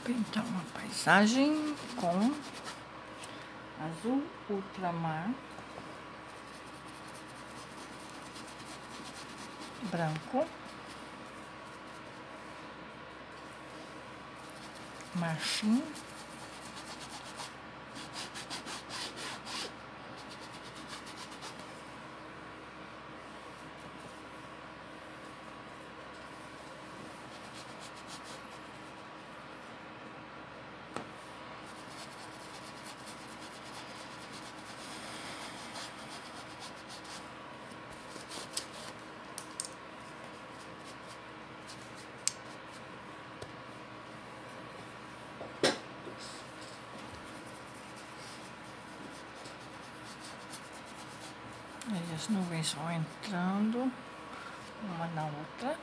Pintar uma paisagem com azul ultramar, branco, marfim, aí as nuvens vão entrando uma na outra.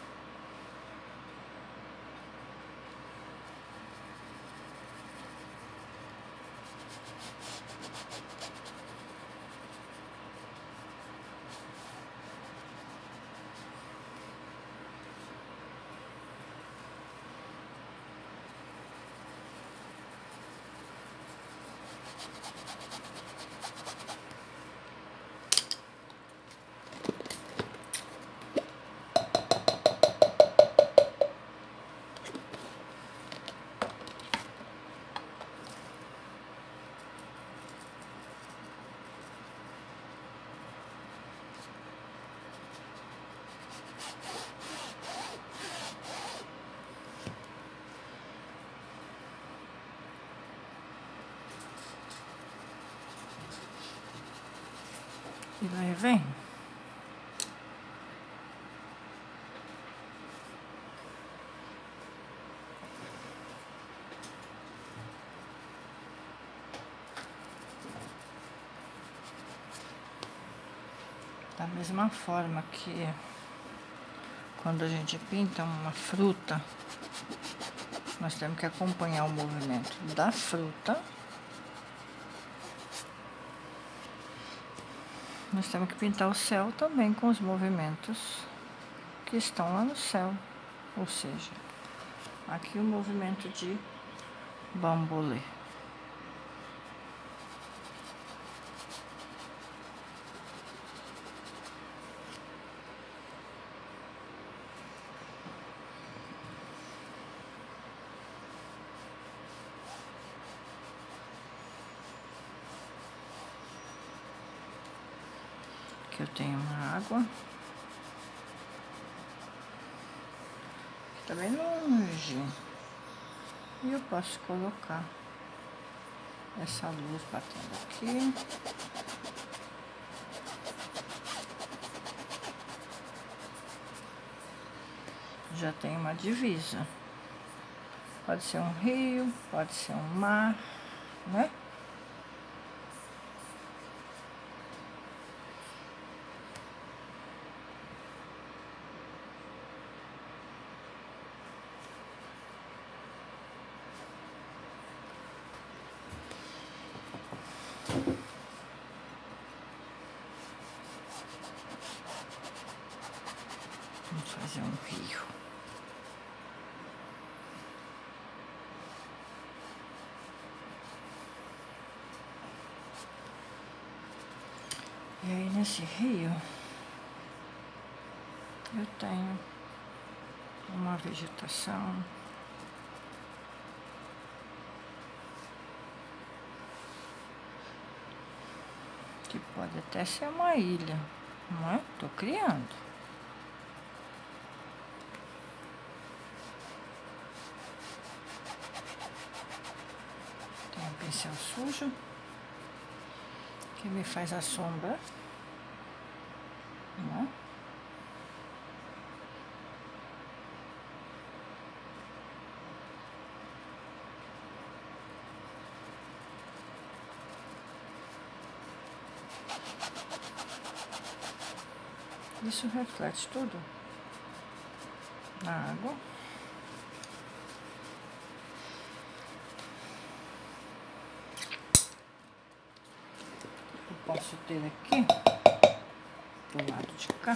E vai e vem. Da mesma forma que quando a gente pinta uma fruta, nós temos que acompanhar o movimento da fruta. Nós temos que pintar o céu também com os movimentos que estão lá no céu. Ou seja, aqui o movimento de bambolê. Aqui eu tenho uma água. Tá bem longe. E eu posso colocar essa luz batendo aqui. Já tem uma divisa. Pode ser um rio, pode ser um mar, né? Vamos fazer um rio. E aí nesse rio eu tenho uma vegetação que pode até ser uma ilha, não é? Tô criando. Tem um pincel sujo que me faz a sombra, né? Isso reflete tudo na água. Eu posso ter aqui do lado de cá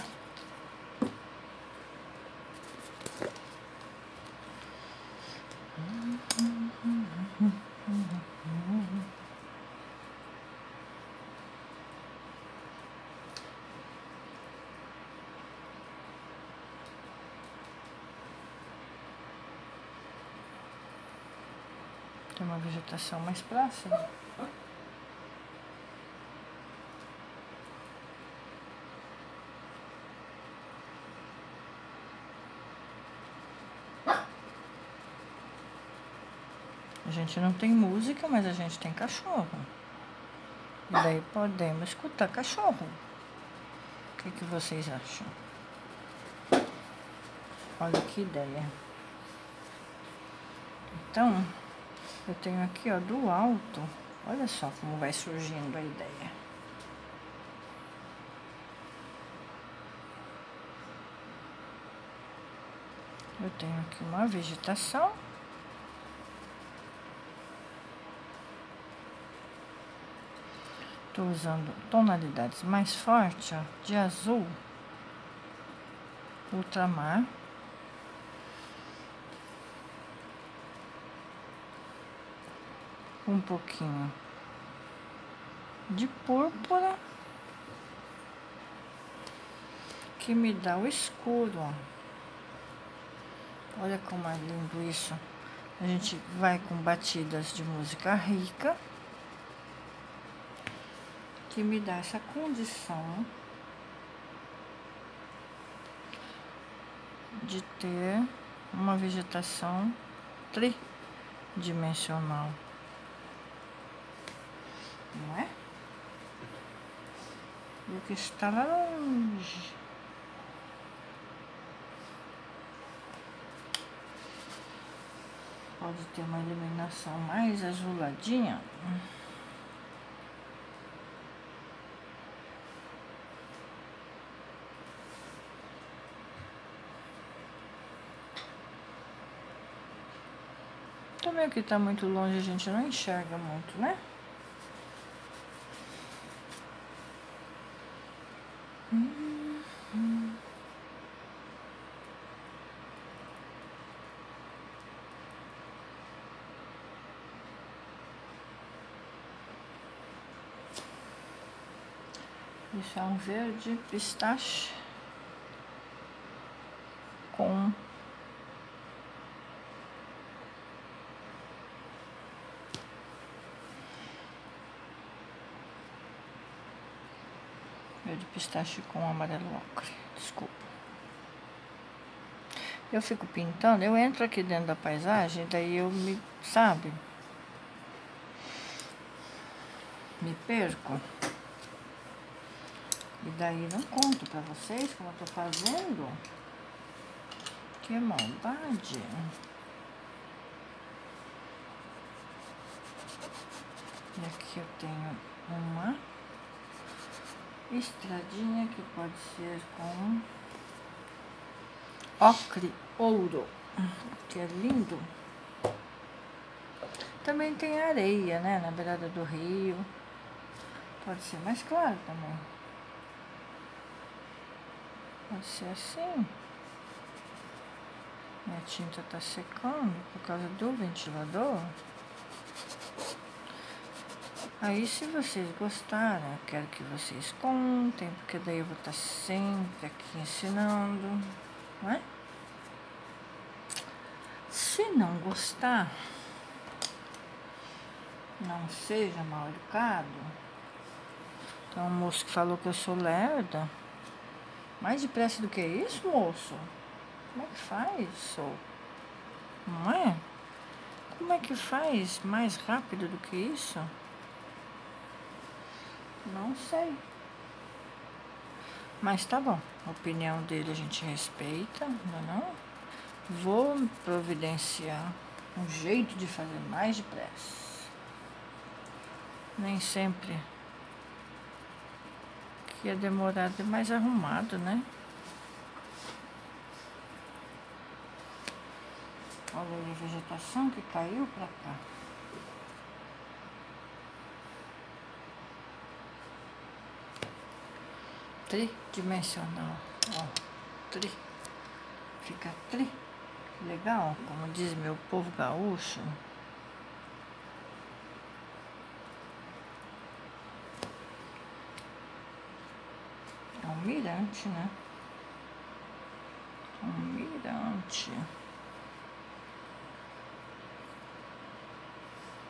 Aqui uma vegetação mais próxima. A gente não tem música, mas a gente tem cachorro. E daí podemos escutar cachorro. O que vocês acham? Olha que ideia. Então, eu tenho aqui, ó, do alto. Olha só como vai surgindo a ideia. Eu tenho aqui uma vegetação. Estou usando tonalidades mais fortes, ó, de azul, ultramar. Um pouquinho de púrpura, que me dá o escuro, ó. Olha como é lindo isso. A gente vai com batidas de música rica, que me dá essa condição de ter uma vegetação tridimensional. Não é? E o que está lá longe. Pode ter uma iluminação mais azuladinha. Também o que está muito longe a gente não enxerga muito, né? Isso é um verde pistache com verde pistache com amarelo ocre. Desculpa. Eu fico pintando, eu entro aqui dentro da paisagem, daí eu me, sabe? Me perco. E daí não conto pra vocês como eu tô fazendo. Que maldade. E aqui eu tenho uma estradinha que pode ser com ocre ouro, que é lindo. Também tem areia, né, na beirada do rio. Pode ser mais claro também. Pode ser assim. Minha tinta tá secando por causa do ventilador. Aí, se vocês gostaram, eu quero que vocês contem, porque daí eu vou estar sempre aqui ensinando, não é? Se não gostar, não seja mal educado. Tem um moço que falou que eu sou lerda. Mais depressa do que isso, moço? Como é que faz isso? Não é? Como é que faz mais rápido do que isso? Não sei. Mas tá bom. A opinião dele a gente respeita, não é não? Vou providenciar um jeito de fazer mais depressa. Nem sempre que é demorado é mais arrumado, né? Olha aí a vegetação que caiu pra cá. Tridimensional, ó, fica legal, como diz meu povo gaúcho. É um mirante, né? Um mirante.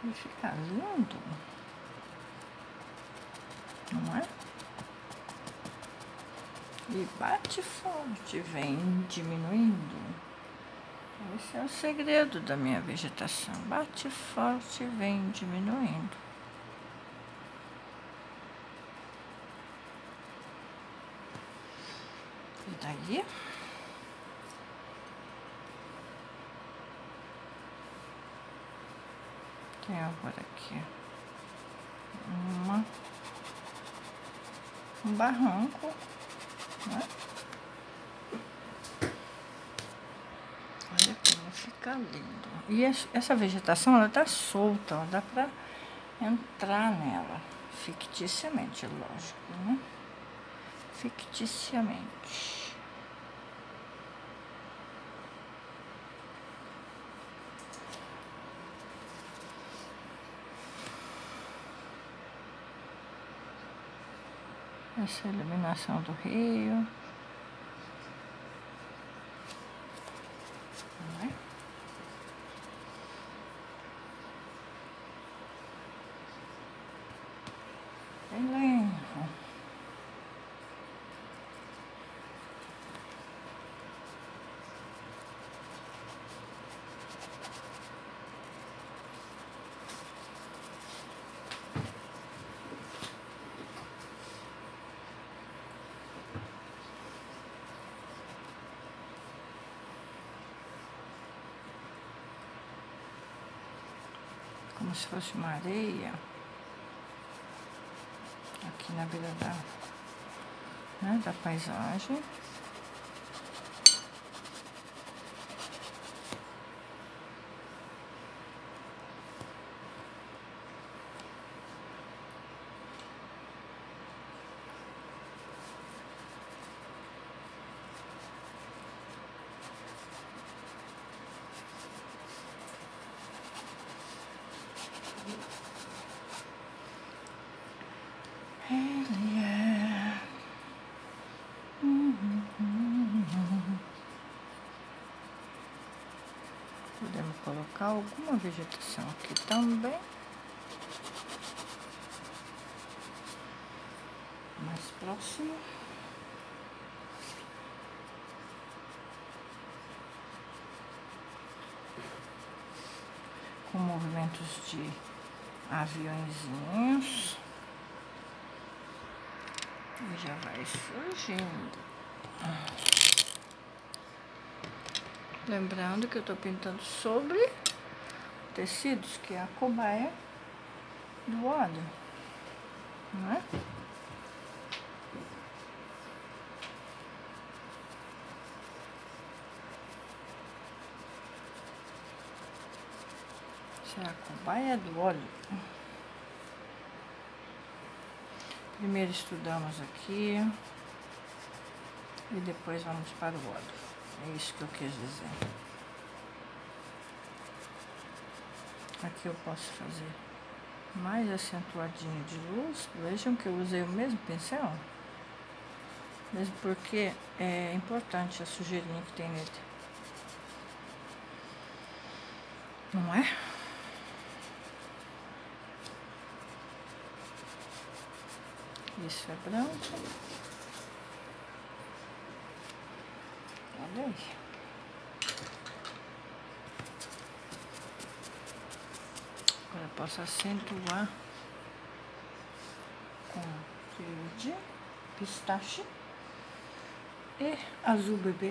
E fica lindo, não é? E bate forte, vem diminuindo. Esse é o segredo da minha vegetação. Bate forte, vem diminuindo. E daí? Tem agora aqui um barranco, né? Olha como fica lindo. E essa vegetação, ela tá solta, ó, dá pra entrar nela, ficticiamente, lógico, né? Ficticiamente. Essa iluminação do rio. Não é? Bem lindo. Como se fosse uma areia aqui na beira da paisagem. Ele é. Podemos colocar alguma vegetação aqui também. Mais próximo. Com movimentos de aviõezinhos. E já vai surgindo. Lembrando que eu tô pintando sobre tecidos, que é a cobaia do óleo, não é? Essa é a cobaia do óleo. Primeiro estudamos aqui e depois vamos para o óleo. É isso que eu quis dizer. Aqui eu posso fazer mais acentuadinho de luz. Vejam que eu usei o mesmo pincel. Mesmo porque é importante a sujeirinha que tem nele. Não é? Isso é branco. Olha aí. Agora eu posso acentuar com verde, pistache e azul bebê.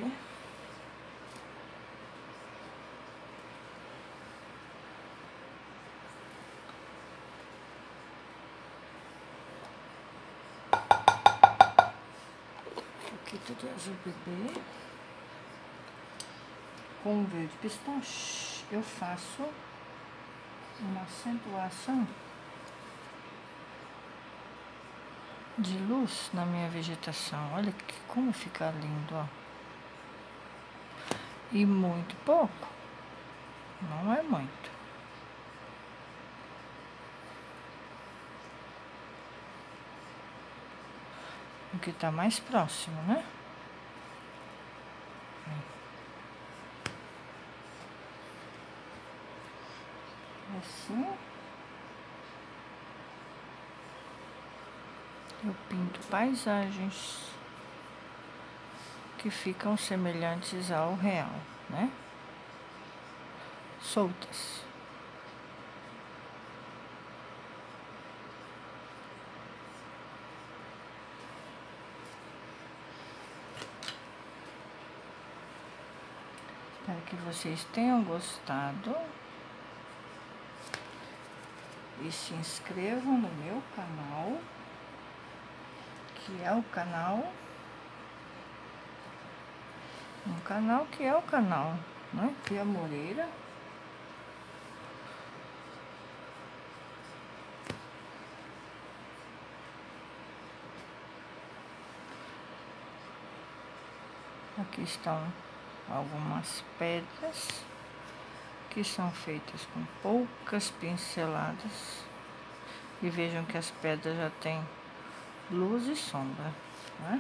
Aqui tudo azul bebê. Com verde pistache eu faço uma acentuação de luz na minha vegetação. Olha como fica lindo, ó. E muito pouco. Não é muito. O que tá mais próximo, né? Assim. Eu pinto paisagens que ficam semelhantes ao real, né? Soltas. Espero que vocês tenham gostado e se inscrevam no meu canal, que é o canal, né? Pia Moreira. Aqui estão algumas pedras que são feitas com poucas pinceladas. E vejam que as pedras já têm luz e sombra, né?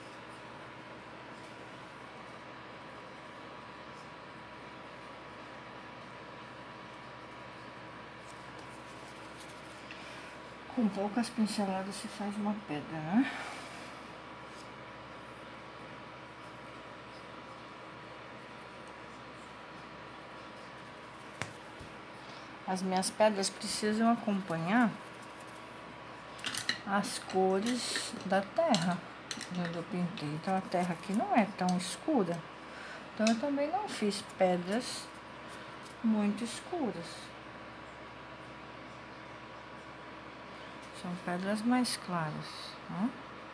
Com poucas pinceladas se faz uma pedra, né? As minhas pedras precisam acompanhar as cores da terra onde eu pintei. Então a terra aqui não é tão escura. Então eu também não fiz pedras muito escuras. São pedras mais claras, né?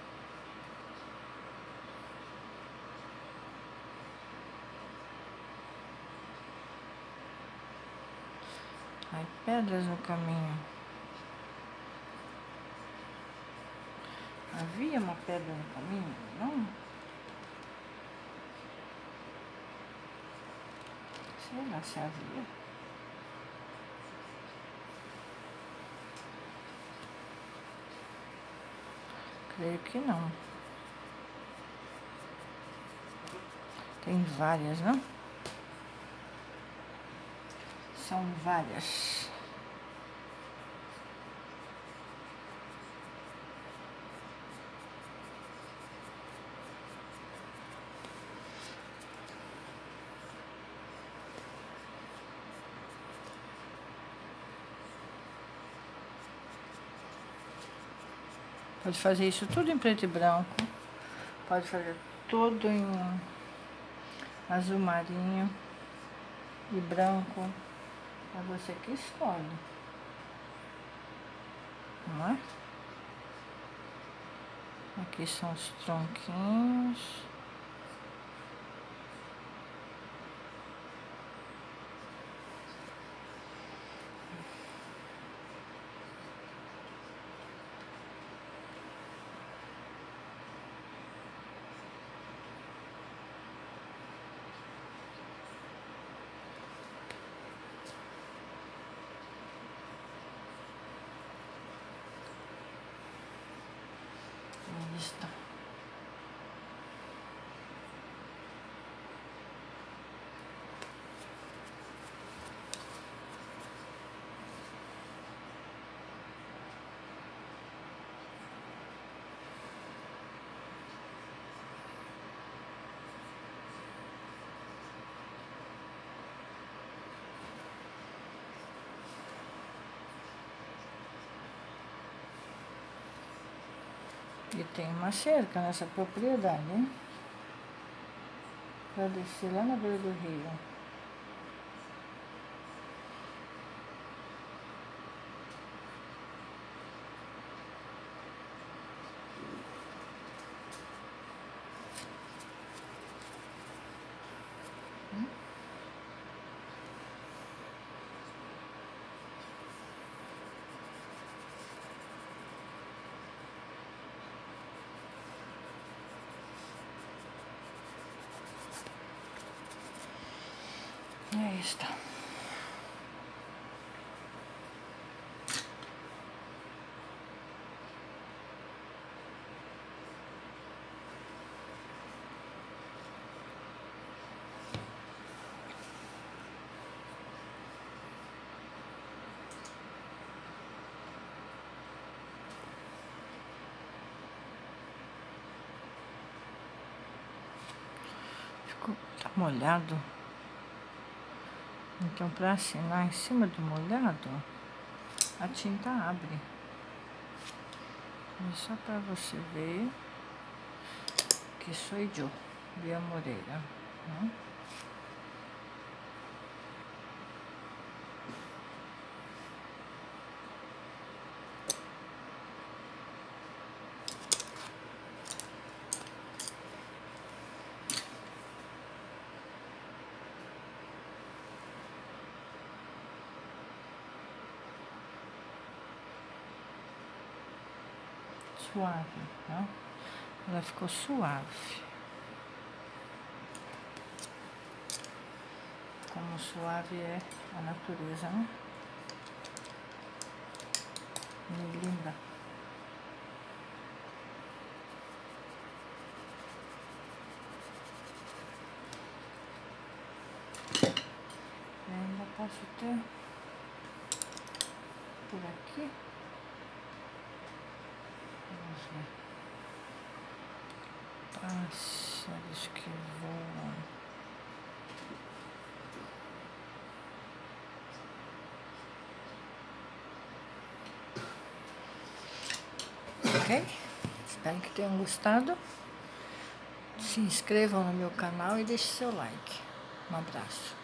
Aí, pedras no caminho. Havia uma pedra no caminho? Não? Sei lá se havia. Creio que não. Tem várias, não? São várias. Pode fazer isso tudo em preto e branco. Pode fazer tudo em azul marinho e branco. É você que escolhe. Não é? Aqui são os tronquinhos. Aí está. E tem uma cerca nessa propriedade, hein? Pra descer lá na beira do rio. Aí está. molhado. Então, para assinar em cima do molhado, a tinta abre. É só para você ver que sou eu, Bia Moreira. Né? Suave, né? Ela ficou suave. Como suave é a natureza, né? Linda. Eu ainda posso ter por aqui. Vamos ver. Pássaros que voam. Ok? Espero que tenham gostado. Se inscrevam no meu canal e deixem seu like. Um abraço.